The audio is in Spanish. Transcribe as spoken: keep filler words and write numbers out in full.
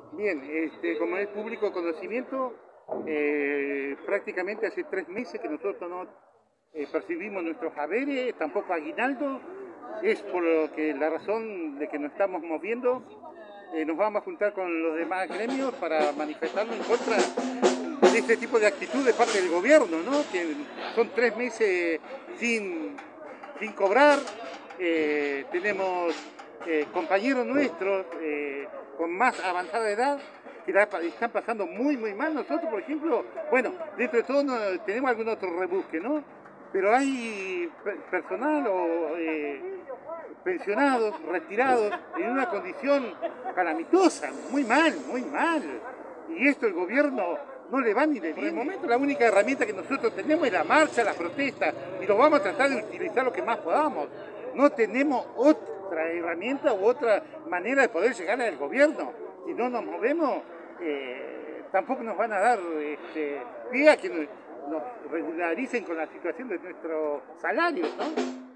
Bien, este, como es público conocimiento, eh, prácticamente hace tres meses que nosotros no eh, percibimos nuestros haberes, tampoco aguinaldo. Es por lo que la razón de que nos estamos moviendo. Eh, nos vamos a juntar con los demás gremios para manifestarnos en contra de este tipo de actitud de parte del gobierno, ¿no? Que son tres meses sin, sin cobrar. Eh, tenemos eh, compañeros nuestros eh, con más avanzada edad que la están pasando muy muy mal. Nosotros, por ejemplo, bueno, dentro de todo no, tenemos algún otro rebusque, ¿no? Pero hay personal o eh, pensionados, retirados, en una condición calamitosa, muy mal, muy mal. Y esto el gobierno no le va ni le viene. Por el momento la única herramienta que nosotros tenemos es la marcha, la protesta, y lo vamos a tratar de utilizar lo que más podamos. No tenemos otra herramienta u otra manera de poder llegar al gobierno. Si no nos movemos, eh, tampoco nos van a dar este, pie a que nos, nos regularicen con la situación de nuestros salarios, ¿no?